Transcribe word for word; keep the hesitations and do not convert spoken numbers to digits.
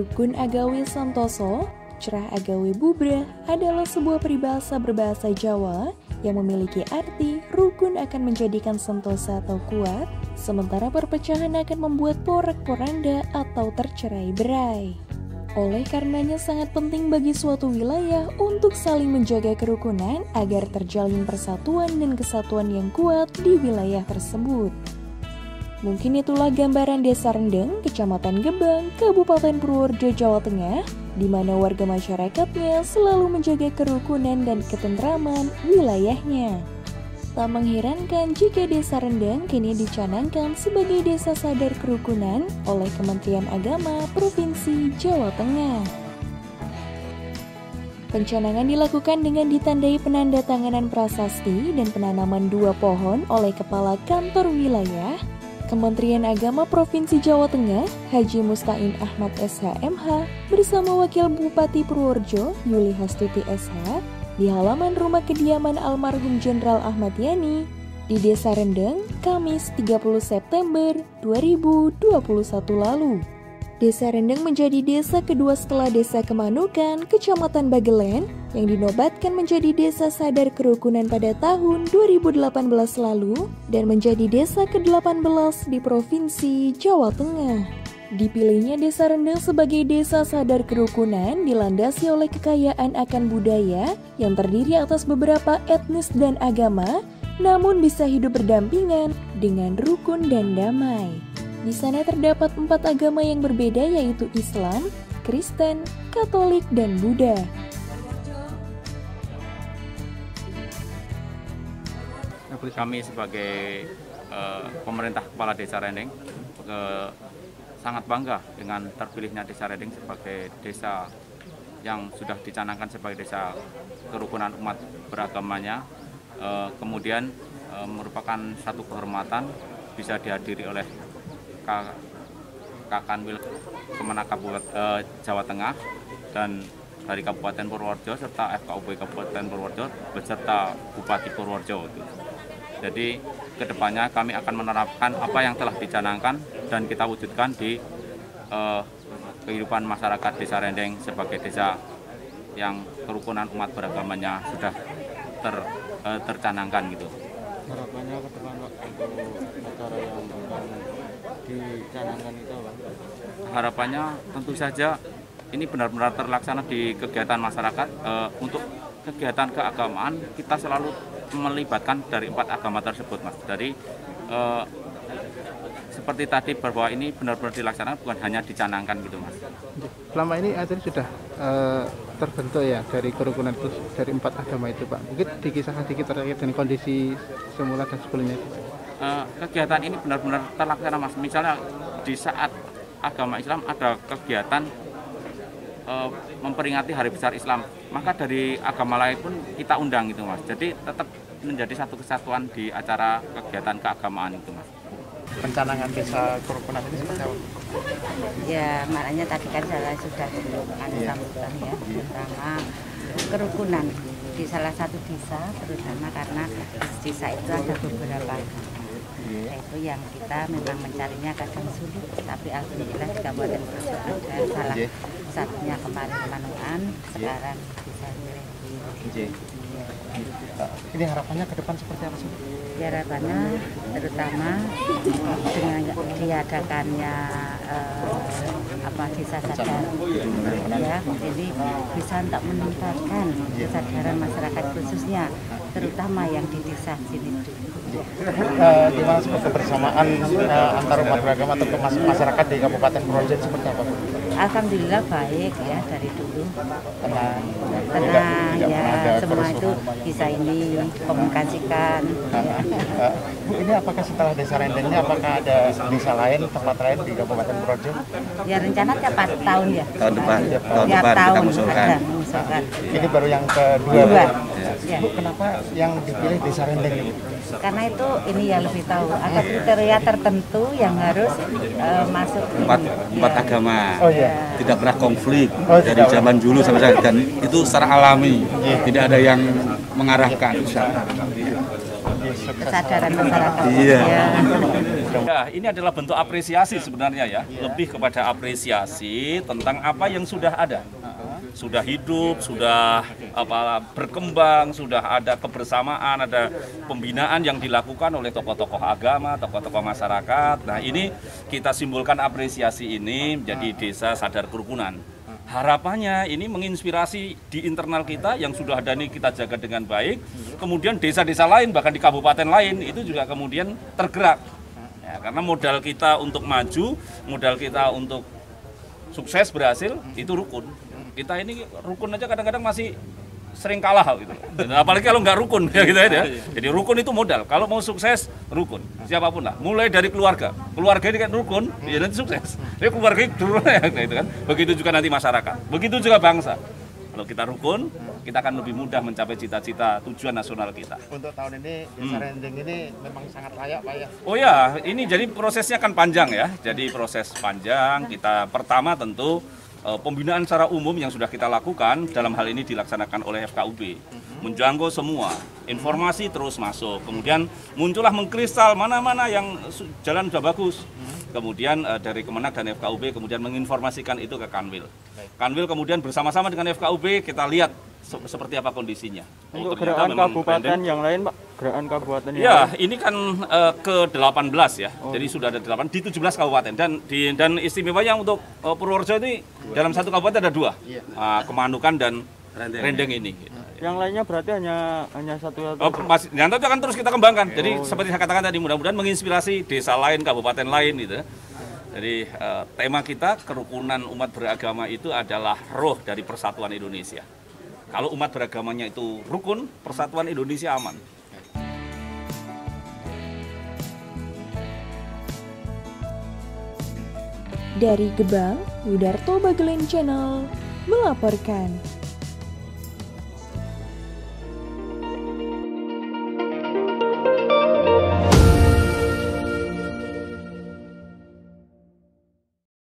Rukun Agawe Santoso, Cerah Agawe Bubrah adalah sebuah peribahasa berbahasa Jawa yang memiliki arti rukun akan menjadikan sentosa atau kuat, sementara perpecahan akan membuat porak-poranda atau tercerai berai. Oleh karenanya sangat penting bagi suatu wilayah untuk saling menjaga kerukunan agar terjalin persatuan dan kesatuan yang kuat di wilayah tersebut. Mungkin itulah gambaran Desa Rendeng, Kecamatan Gebang, Kabupaten Purworejo, Jawa Tengah, di mana warga masyarakatnya selalu menjaga kerukunan dan ketentraman wilayahnya. Tak mengherankan jika Desa Rendeng kini dicanangkan sebagai Desa Sadar Kerukunan oleh Kementerian Agama Provinsi Jawa Tengah. Pencanangan dilakukan dengan ditandai penandatanganan prasasti dan penanaman dua pohon oleh Kepala Kantor Wilayah Kementerian Agama Provinsi Jawa Tengah, Haji Musta'in Ahmad S H M H bersama Wakil Bupati Purworejo, Yuli Hastuti S H di halaman rumah kediaman almarhum Jenderal Ahmad Yani di Desa Rendeng, Kamis tiga puluh September dua ribu dua puluh satu lalu. Desa Rendeng menjadi desa kedua setelah Desa Kemanukan, Kecamatan Bagelen, yang dinobatkan menjadi Desa Sadar Kerukunan pada tahun dua ribu delapan belas lalu dan menjadi desa ke delapan belas di Provinsi Jawa Tengah. Dipilihnya Desa Rendeng sebagai Desa Sadar Kerukunan dilandasi oleh kekayaan akan budaya yang terdiri atas beberapa etnis dan agama, namun bisa hidup berdampingan dengan rukun dan damai. Di sana terdapat empat agama yang berbeda yaitu Islam, Kristen, Katolik, dan Buddha. Kami sebagai uh, pemerintah kepala Desa Rendeng uh, sangat bangga dengan terpilihnya Desa Rendeng sebagai desa yang sudah dicanangkan sebagai desa kerukunan umat beragamanya. Uh, kemudian uh, merupakan satu kehormatan bisa dihadiri oleh Kakanwil Kemenak Kabupaten uh, Jawa Tengah dan dari Kabupaten Purworejo serta F K U B Kabupaten Purworejo beserta Bupati Purworejo. Jadi kedepannya kami akan menerapkan apa yang telah dicanangkan dan kita wujudkan di uh, kehidupan masyarakat Desa Rendeng sebagai desa yang kerukunan umat beragamanya sudah ter, uh, tercanangkan gitu. Harapannya ke depan Pak untuk acara yang akan dicanangkan itu Pak? Harapannya tentu saja ini benar-benar terlaksana di kegiatan masyarakat. Uh, untuk kegiatan keagamaan kita selalu melibatkan dari empat agama tersebut, Mas. Dari uh, seperti tadi bahwa ini benar-benar dilaksanakan, bukan hanya dicanangkan gitu, Mas. Selama ini acara sudah uh, terbentuk ya dari kerukunan itu dari empat agama itu, Pak. Mungkin dikisahkan sedikit terkait dengan kondisi semula dan sebelumnya itu. Uh, kegiatan ini benar-benar terlaksana, Mas. Misalnya di saat agama Islam ada kegiatan uh, memperingati Hari Besar Islam, maka dari agama lain pun kita undang gitu, Mas. Jadi tetap menjadi satu kesatuan di acara kegiatan keagamaan itu, Mas. Pencanangan desa kerukunan ini seperti apa? Ya, maknanya tadi kan saya sudah sebutkan sambutan ya, terutama kerukunan di salah satu desa, terutama karena desa itu ada beberapa yaitu yang kita memang mencarinya kadang sulit, tapi alhamdulillah di Kabupaten Purworejo ada salah satunya kemarin Kemanukan, sekarang bisa Rendeng. Ini harapannya ke depan seperti apa sih? Ya, harapannya terutama dengan diadakannya eh, apa desa sadar ya, jadi bisa untuk meningkatkan kesadaran masyarakat khususnya terutama yang di desa sini. Uh, di mana seperti kebersamaan uh, antar umat beragama atau masyarakat di Kabupaten Purworejo seperti apa? Alhamdulillah baik ya, dari dulu tenang, tenang ya, semua itu bisa ini komunikasikan. Ya. Uh, Bu, ini apakah setelah Desa Rendeng ini apakah ada desa lain, tempat lain di Kabupaten Purworejo? Ya rencana tiap tahun ya. Tahun depan, tiap tahun tiap depan tahun kita mengusulkan. ada mengusulkan. Ini baru yang kedua. Dua. Ya. Bu, kenapa yang dipilih Desa Rendeng ini? Karena itu ini ya lebih tahu ada kriteria tertentu yang harus uh, masuk empat, ini. empat Ya. agama Oh iya. tidak pernah konflik Oh, dari tidak. zaman dulu sampai sekarang, dan itu secara alami, Yeah. tidak ada yang mengarahkan. kesadaran masyarakat. Iya. Ya. Ya, ini adalah bentuk apresiasi sebenarnya ya, lebih kepada apresiasi tentang apa yang sudah ada, sudah hidup, sudah apa berkembang, sudah ada kebersamaan, ada pembinaan yang dilakukan oleh tokoh-tokoh agama, tokoh-tokoh masyarakat. Nah, ini kita simbolkan apresiasi ini menjadi desa sadar kerukunan. Harapannya ini menginspirasi di internal kita yang sudah ada ini kita jaga dengan baik, kemudian desa-desa lain bahkan di kabupaten lain itu juga kemudian tergerak. Ya, karena modal kita untuk maju, modal kita untuk sukses berhasil itu rukun. Kita ini rukun aja kadang-kadang masih sering kalah gitu. Dan apalagi kalau nggak rukun ya gitu ya. Jadi rukun itu modal. Kalau mau sukses rukun siapapun lah. Mulai dari keluarga. Keluarga ini kan rukun, ya nanti sukses. Ya keluarga dulu ya gitu kan. Begitu juga nanti masyarakat. Begitu juga bangsa. Kalau kita rukun, kita akan lebih mudah mencapai cita-cita tujuan nasional kita. Untuk tahun ini Desa hmm. Rendeng ini memang sangat layak Pak ya? Oh ya, ini jadi prosesnya kan panjang ya. Jadi proses panjang, kita pertama tentu uh, pembinaan secara umum yang sudah kita lakukan, dalam hal ini dilaksanakan oleh F K U B. Menjangkau semua, informasi terus masuk. Kemudian muncullah mengkristal mana-mana yang jalan sudah bagus. Kemudian uh, dari Kemenak dan F K U B kemudian menginformasikan itu ke Kanwil. Kanwil kemudian bersama-sama dengan F K U B kita lihat se seperti apa kondisinya. Untuk oh, gerakan kabupaten branding yang lain, Pak? Gerakan kabupaten yang ya, lain? ini kan uh, ke delapan belas ya. Oh. Jadi sudah ada delapan di tujuh belas kabupaten dan di dan istimewanya untuk uh, Purworejo ini dua. Dalam satu kabupaten ada dua. Iya. Uh, Kemanukan dan Rendeng, Rendeng ini. Gitu. Yang lainnya berarti hanya hanya satu satu. Oh, masih nanti akan terus kita kembangkan. Oh, jadi iya. Seperti saya katakan tadi, mudah-mudahan menginspirasi desa lain, kabupaten lain gitu. Jadi uh, tema kita kerukunan umat beragama itu adalah roh dari persatuan Indonesia. Kalau umat beragamanya itu rukun, persatuan Indonesia aman. Dari Gebang, Yudarto Bagelen Channel melaporkan.